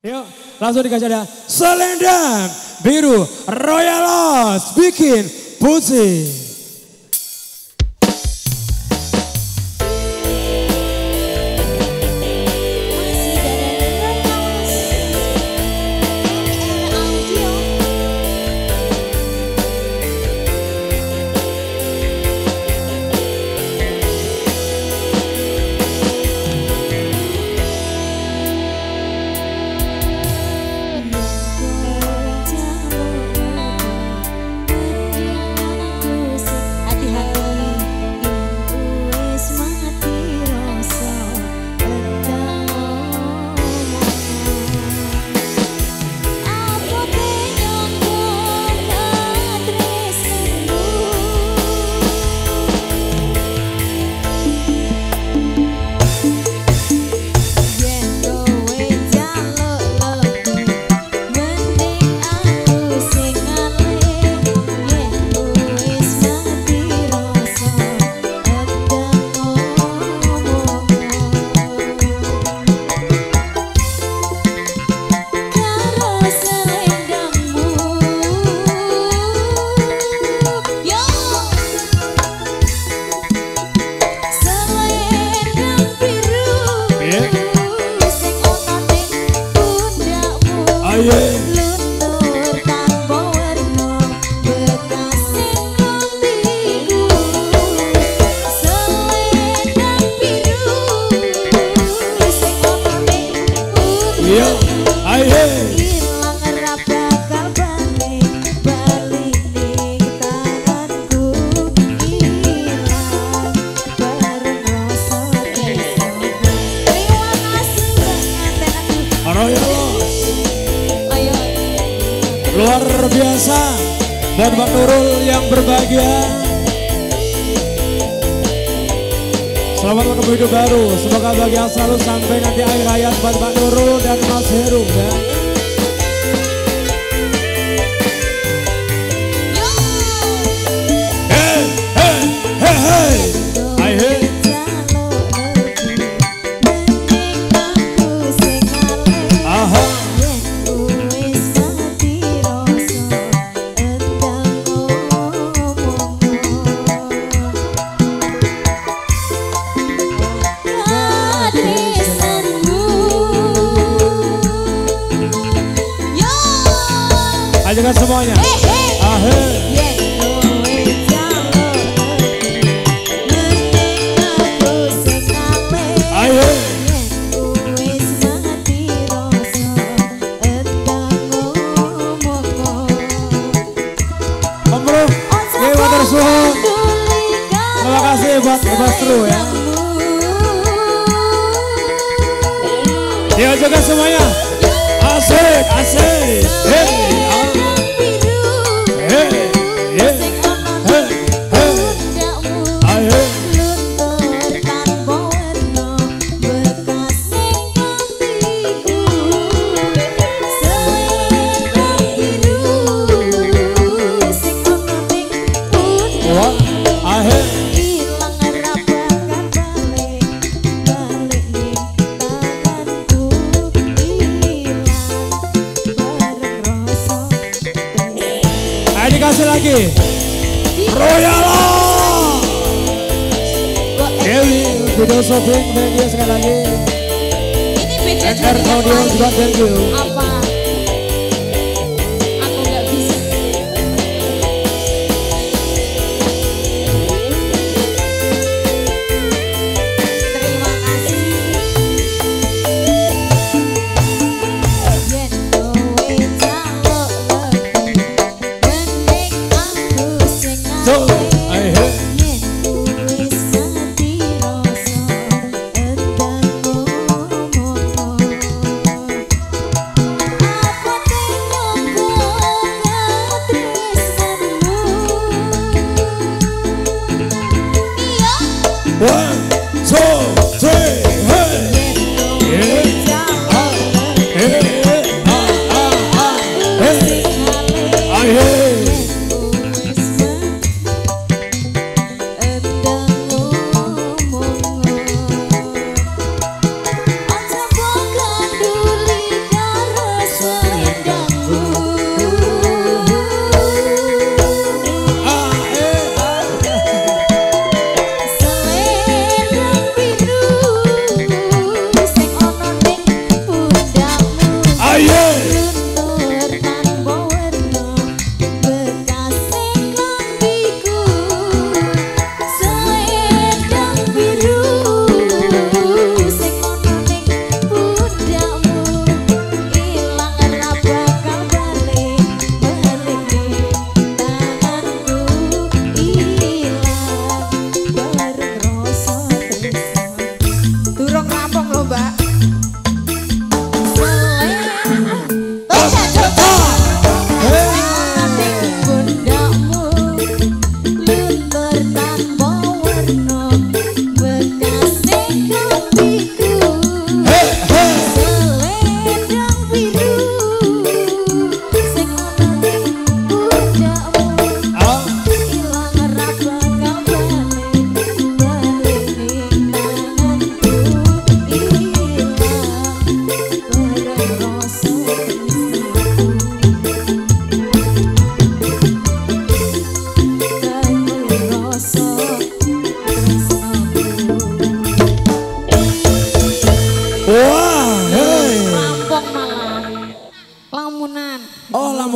Yuk langsung dikasih ada selendang biru Royalos bikin putih. Luar biasa buat Bang Nurul yang berbahagia. Selamat menemui hidup baru. Semoga bahagia selalu sampai nanti akhir hayat buat Bang Nurul dan Mas Heru ya. Hey, hey, hey, hey. Hai, hey. Ajakan semuanya. Om Bro, terima kasih buat Mas Tru ya. Diajakan semuanya. Asik, asik. Hey. Dikasih lagi Royalos Dewi video shopping thank you sekali lagi. Ini beda NR Audio juga thank you. Apa? Aku nggak bisa. Terima kasih. So, I heard.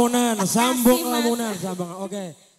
Lamunan, sambung Makasih, Mas. Lamunan, sambung. Oke.